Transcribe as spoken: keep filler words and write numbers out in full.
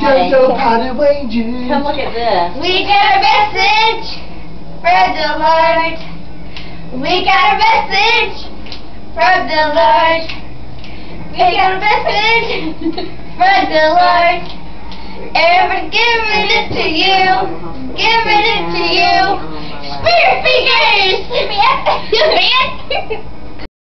don't know how to wager. Come look at this. We got a message from the Lord. We got a message from the Lord. We got a message from the Lord. Everybody giving it to you. Giving it to you. Spirit fingers!